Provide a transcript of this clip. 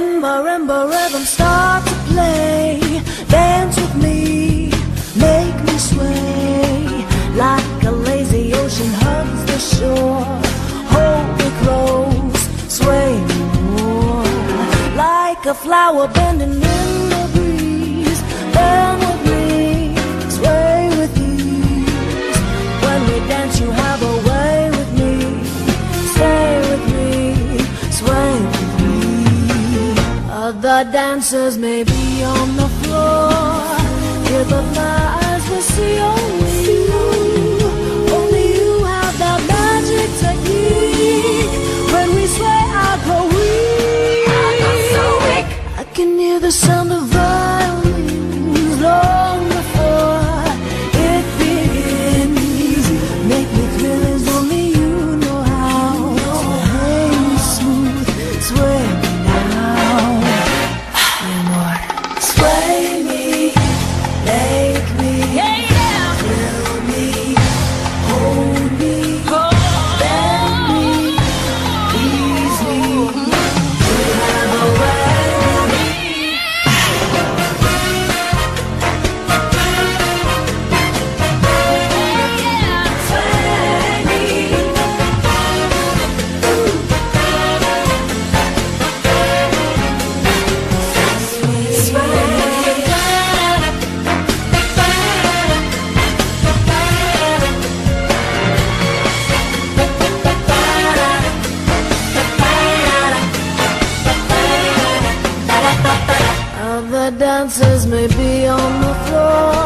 marimba rhythm start to play. Dance with me, make me sway. Like a lazy ocean hugs the shore. Hold me close, sway me more. Like a flower bending in the breeze. Bend with me, sway with ease. When we dance you have a way with me. Stay with me, sway with me. Other dancers may be on the floor. Hear the flies will see only you. Only you have that magic technique. When we sway I go weak. I go so weak. I can hear the sound of violins long before it begins. Make me thrill as only you know how. Sway me smooth, sway me now. Sway me, make me, thrill me, hold me, bend me, ease me. You have a way with me. Sway me. Other dancers may be on the floor.